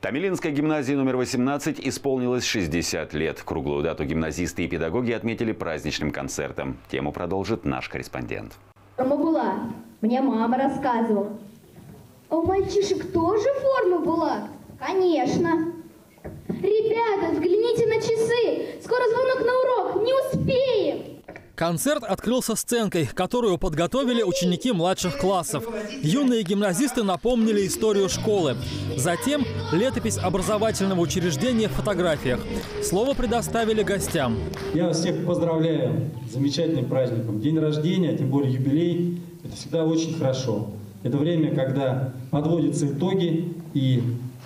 Томилинской гимназии номер 18 исполнилось 60 лет. Круглую дату гимназисты и педагоги отметили праздничным концертом. Тему продолжит наш корреспондент. Форма была. Мне мама рассказывала. А у мальчишек тоже форма была? Конечно. Ребята, взгляните на часы. Скоро звонок на урок. Не успеем. Концерт открылся сценкой, которую подготовили ученики младших классов. Юные гимназисты напомнили историю школы. Затем летопись образовательного учреждения в фотографиях. Слово предоставили гостям. Я вас всех поздравляю с замечательным праздником. День рождения, тем более юбилей, это всегда очень хорошо. Это время, когда подводятся итоги и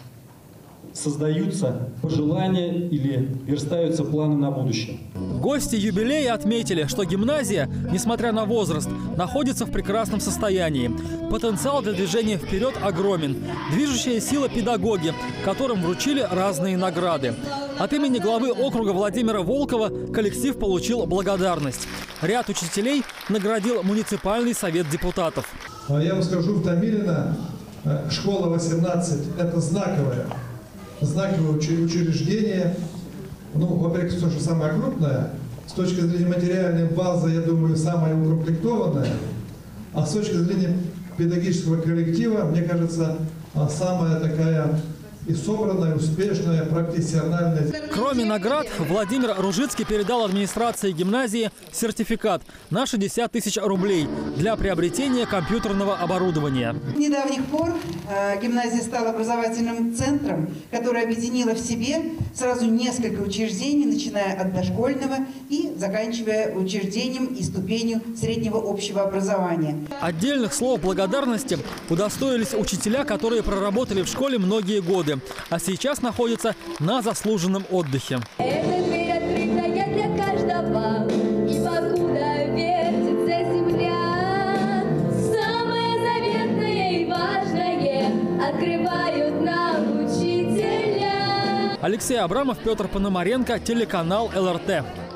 создаются пожелания или верстаются планы на будущее. Гости юбилея отметили, что гимназия, несмотря на возраст, находится в прекрасном состоянии. Потенциал для движения вперед огромен. Движущая сила педагоги, которым вручили разные награды. От имени главы округа Владимира Волкова коллектив получил благодарность. Ряд учителей наградил муниципальный совет депутатов. Я вам скажу, в Томилино школа 18 – это знаковое учреждение. Ну, во-первых, то, что самое крупное, с точки зрения материальной базы, я думаю, самая укомплектованная, а с точки зрения педагогического коллектива, мне кажется, самая такая и собранная, успешная, профессиональная. Кроме наград, Владимир Ружицкий передал администрации гимназии сертификат на 60 тысяч рублей для приобретения компьютерного оборудования. С недавних пор гимназия стала образовательным центром, который объединила в себе сразу несколько учреждений, начиная от дошкольного и заканчивая учреждением и ступенью среднего общего образования. Отдельных слов благодарности удостоились учителя, которые проработали в школе многие годы, а сейчас находятся на заслуженном отдыхе. Эта дверь открытая для каждого, и покуда вертится земля, самое заветное и важное открывают нам учителя. Алексей Абрамов, Петр Пономаренко, телеканал ЛРТ.